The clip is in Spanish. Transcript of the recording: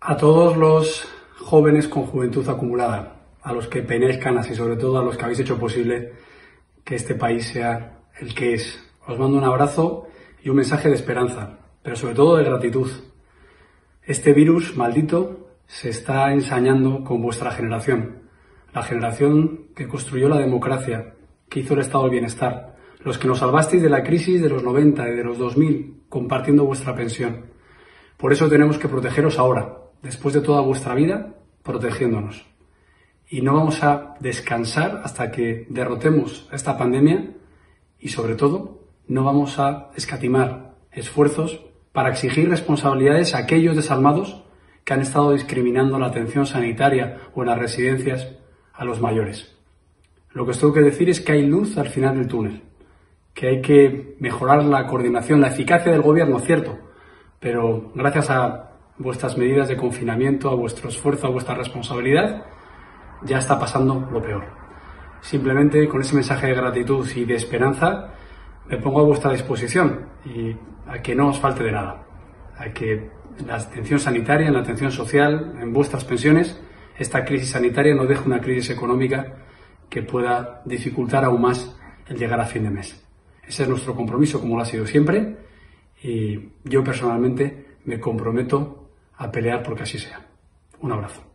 A todos los jóvenes con juventud acumulada, a los que peináis canas y sobre todo a los que habéis hecho posible que este país sea el que es, os mando un abrazo y un mensaje de esperanza, pero sobre todo de gratitud. Este virus maldito se está ensañando con vuestra generación, la generación que construyó la democracia, que hizo el estado del bienestar, los que nos salvasteis de la crisis de los 90 y de los 2000 compartiendo vuestra pensión. Por eso tenemos que protegeros ahora, después de toda vuestra vida, protegiéndonos. Y no vamos a descansar hasta que derrotemos esta pandemia y, sobre todo, no vamos a escatimar esfuerzos para exigir responsabilidades a aquellos desalmados que han estado discriminando la atención sanitaria o en las residencias a los mayores. Lo que os tengo que decir es que hay luz al final del túnel, que hay que mejorar la coordinación, la eficacia del gobierno, cierto, pero gracias a vuestras medidas de confinamiento, a vuestro esfuerzo, a vuestra responsabilidad, ya está pasando lo peor. Simplemente con ese mensaje de gratitud y de esperanza me pongo a vuestra disposición y a que no os falte de nada, a que en la atención sanitaria, en la atención social, en vuestras pensiones, esta crisis sanitaria no deje una crisis económica que pueda dificultar aún más el llegar a fin de mes. Ese es nuestro compromiso, como lo ha sido siempre, y yo personalmente me comprometo a pelear porque así sea. Un abrazo.